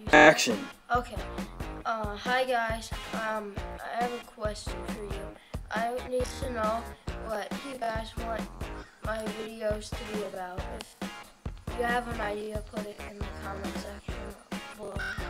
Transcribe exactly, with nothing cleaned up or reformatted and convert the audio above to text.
Action. Okay. Uh, hi guys. Um, I have a question for you. I need to know what you guys want my videos to be about. If you have an idea, put it in the comment section below.